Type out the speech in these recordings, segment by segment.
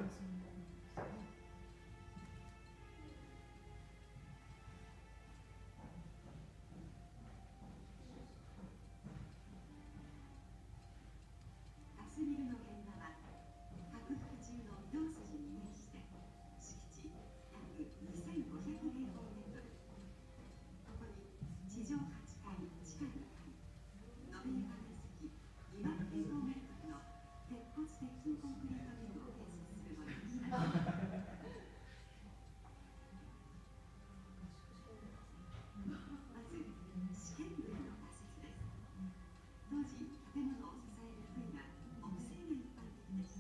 スビルの現場は拡幅中の御堂筋に面して敷地約2500平方メートル。ここに地上8階地下2階延べ床面積2万平方メートルの鉄骨鉄筋コンクリートビルを建設するものでした。まず試験部への仮設です。当時建物を支える杭が木製が一般的でした。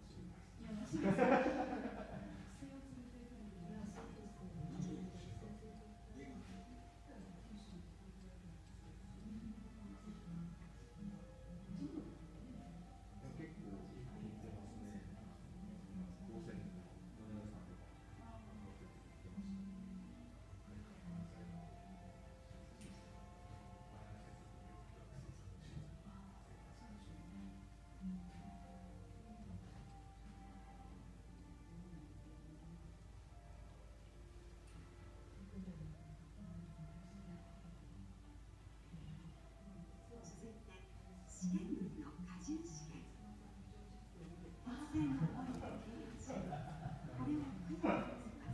続いて試験部の荷重試験。鉄製の重りで計量し、これを杭に乗せます。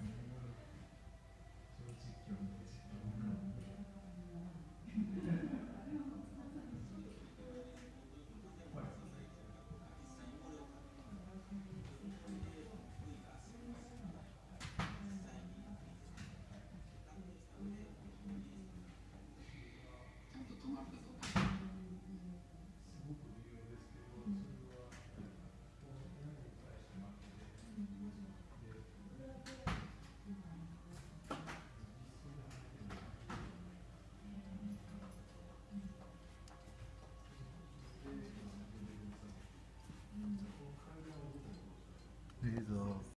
映像